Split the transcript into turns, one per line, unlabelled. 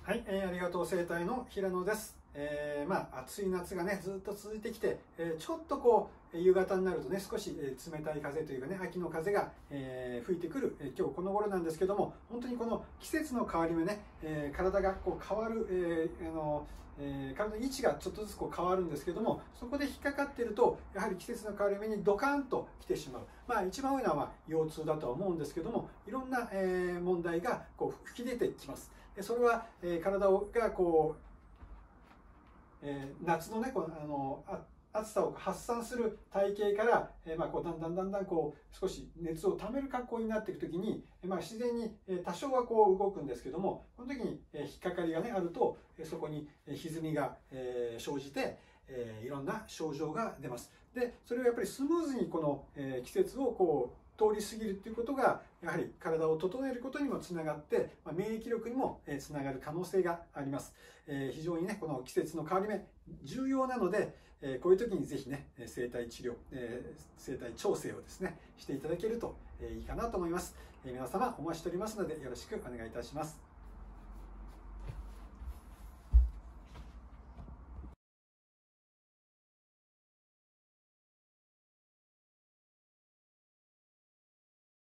はい、ありがとう生態の平野です。暑い夏がねずっと続いてきて、ちょっとこう夕方になるとね少し冷たい風というかね秋の風が吹いてくる今日この頃なんですけども、本当にこの季節の変わり目ね、体がこう変わる、体の位置がちょっとずつこう変わるんですけども、そこで引っかかっているとやはり季節の変わり目にドカーンと来てしまう。一番多いのは腰痛だとは思うんですけども、いろんな問題がこう吹き出てきます。それは体がこう夏のね暑さを発散する体型から、こうだんだんこう少し熱をためる格好になっていくときに、自然に多少はこう動くんですけども、この時に引っかかりがねあるとそこに歪みが生じていろんな症状が出ます。でそれをやっぱりスムーズにこの季節をこう通り過ぎるということがやはり体を整えることにもつながって、免疫力にもつながる可能性があります。非常にねこの季節の変わり目重要なので、こういう時にぜひね生体治療、生体調整をですねしていただけるといいかなと思います。皆様お待ちしておりますのでよろしくお願いいたします。